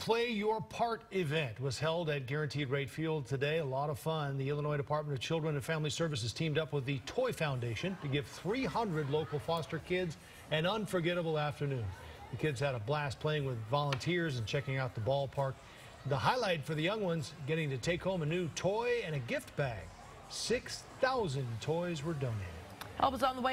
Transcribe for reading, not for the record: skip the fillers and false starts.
Play Your Part event was held at Guaranteed Rate Field today. A lot of fun. The Illinois Department of Children and Family Services teamed up with the Toy Foundation to give 300 local foster kids an unforgettable afternoon. The kids had a blast playing with volunteers and checking out the ballpark. The highlight for the young ones, getting to take home a new toy and a gift bag. 6,000 toys were donated. Help is on the way.